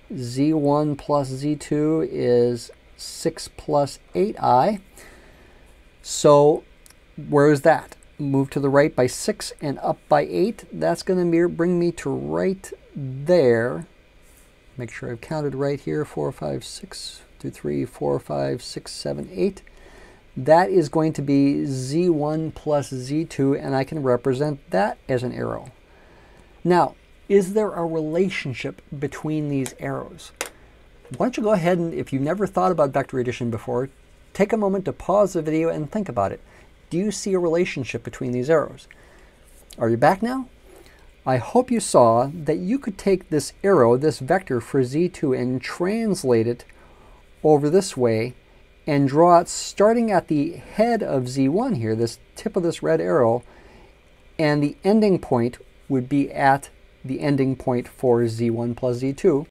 z1 plus z2 is 6 plus 8i. So where is that? Move to the right by 6 and up by 8. That's going to bring me to right there. Make sure I've counted right here. 4, 5, 6, 2, 3, 4, 5, 6, 7, 8. That is going to be z1 plus z2, and I can represent that as an arrow. Now, is there a relationship between these arrows? Why don't you go ahead and, if you've never thought about vector addition before, take a moment to pause the video and think about it. Do you see a relationship between these arrows? Are you back now? I hope you saw that you could take this arrow, this vector for z2, and translate it over this way and draw it starting at the head of z1 here, this tip of this red arrow, and the ending point would be at the ending point for z1 plus z2.